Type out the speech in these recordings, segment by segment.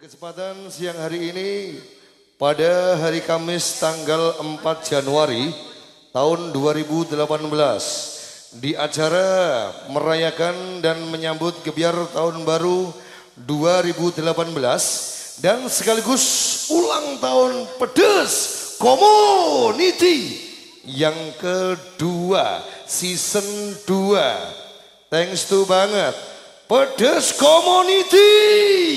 Kesempatan siang hari ini pada hari Kamis tanggal 4 Januari tahun 2018 di acara merayakan dan menyambut gebiar tahun baru 2018 dan sekaligus ulang tahun Pedes Community yang kedua season 2. Thanks to banget Pedes Community,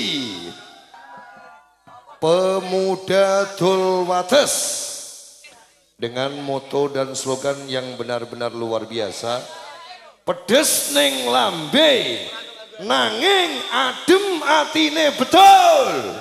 Pemuda Dulwates, dengan moto dan slogan yang benar-benar luar biasa. Pedes neng lambe, nanging adem atine betul.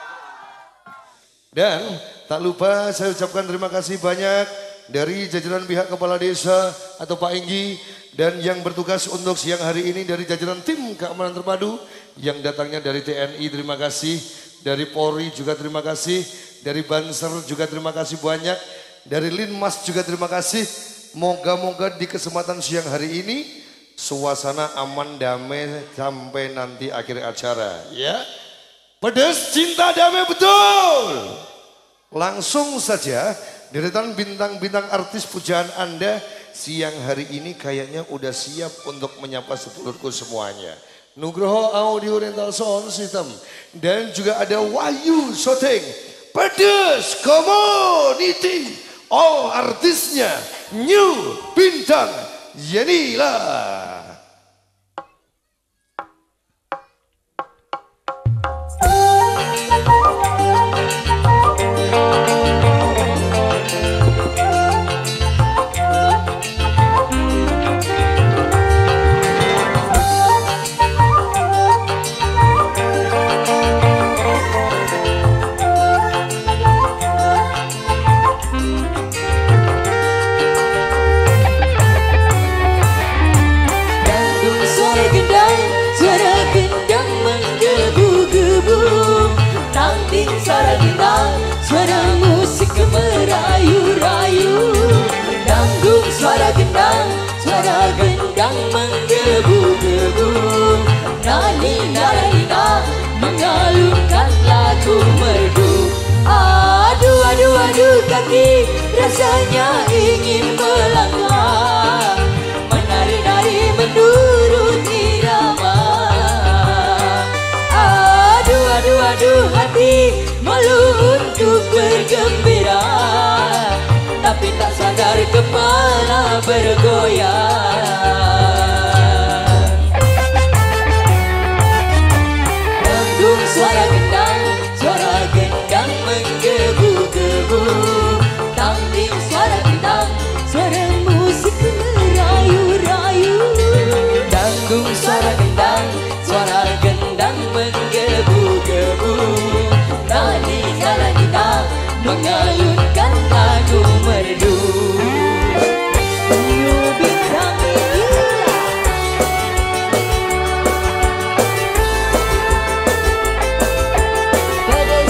Dan tak lupa saya ucapkan terima kasih banyak dari jajaran pihak kepala desa atau Pak Inggi, dan yang bertugas untuk siang hari ini dari jajaran tim keamanan terpadu yang datangnya dari TNI, terima kasih. Dari Polri juga terima kasih, dari Banser juga terima kasih banyak, dari Linmas juga terima kasih. Moga-moga di kesempatan siang hari ini suasana aman damai sampai nanti akhir acara ya. Pedes cinta damai betul. Langsung saja deretan bintang-bintang artis pujaan Anda siang hari ini kayaknya udah siap untuk menyapa sedulurku semuanya. Nugroho Audio Rental Sound System dan juga ada Wahyu Shooting, Pedes Community, all artisnya New Bintang Yenila. Suara musik merayu-rayu, dangdung suara gendang menggebu-gebu, nani-nani-na mengalunkan lagu merdu. Aduh, aduh, aduh kaki rasanya ingin melangkah, menari-nari menurut irama. Aduh, aduh, aduh hati malu untuk bergembira, tapi tak sadar kepala bergoyang. Dangdung suara gendang menggebu-gebu, tangting suara gendang, suara musik merayu-rayu. Dangdung suara gendang menggebu-gebu, nani-nani-na mengalunkan lagu merdu. New Bintang Yenila. Pedes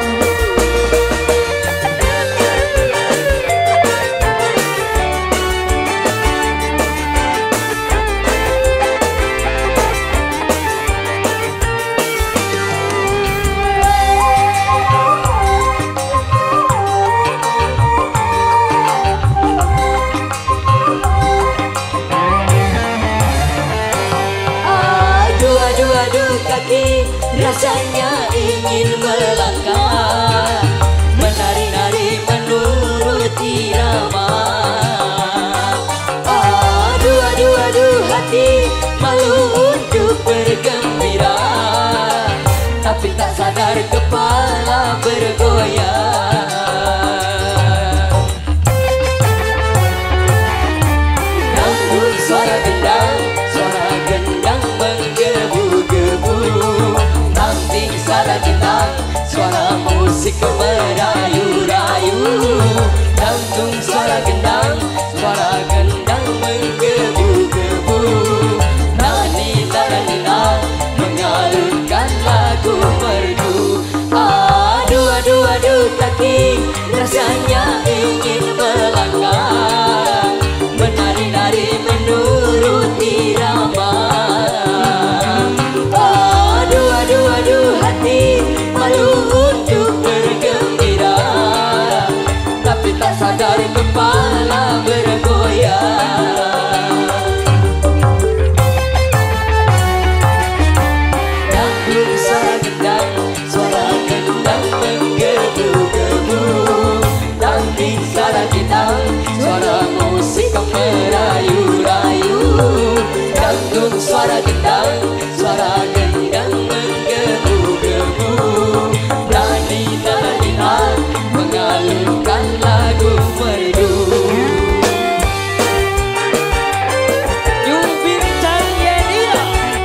rasanya ingin melangkah, menari-nari menurut irama. Aduh, aduh, aduh hati malu untuk bergembira, tapi tak sadar kepala bergoyang. Dangdung suara gendang menggebu-gebu, tangting suara gendang, suara musik merayu-rayu. Dangdung suara gendang menggebu-gebu, nani-nani-na mengalunkan lagu merdu. Aduh, aduh, aduh kaki rasanya ingin melangkah, menari-nari menurut irama. Aduh, aduh, aduh hati malu untuk bergembira, tapi tak sadar kepala bergoyang. Dangdut suara gendang, suara gendang menggebu-gebu. Dangdut suara gendang, suara musik merayu-rayu. Dangdut suara gendang, suara gendang menggebu-gebu. Nadi-nadi mengalunkan lagu merdu. Nyubir cahaya dia.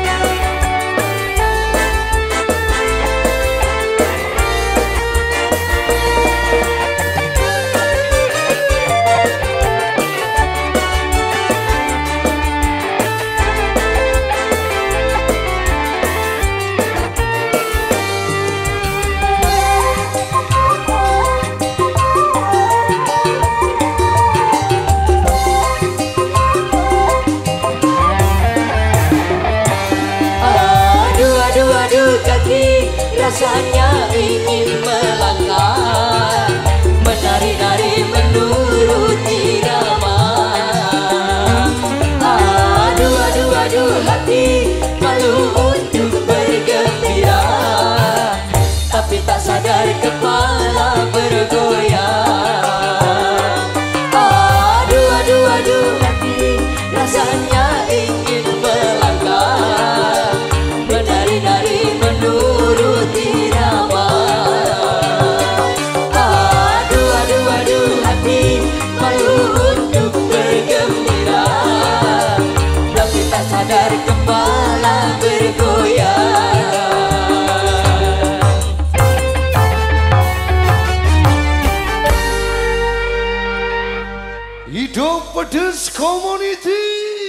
Aduh kaki rasanya ingin melangkah, menari-nari menuruti irama. Aduh hati malu untuk bergembira, tapi tak sadar kepala bergoyang. Aduh hati rasanya ingin melangkah, menari-nari menurut irama. Aduh hati malu untuk bergembira, tapi tak sadar kepala bergoyang. Hidup pedes community.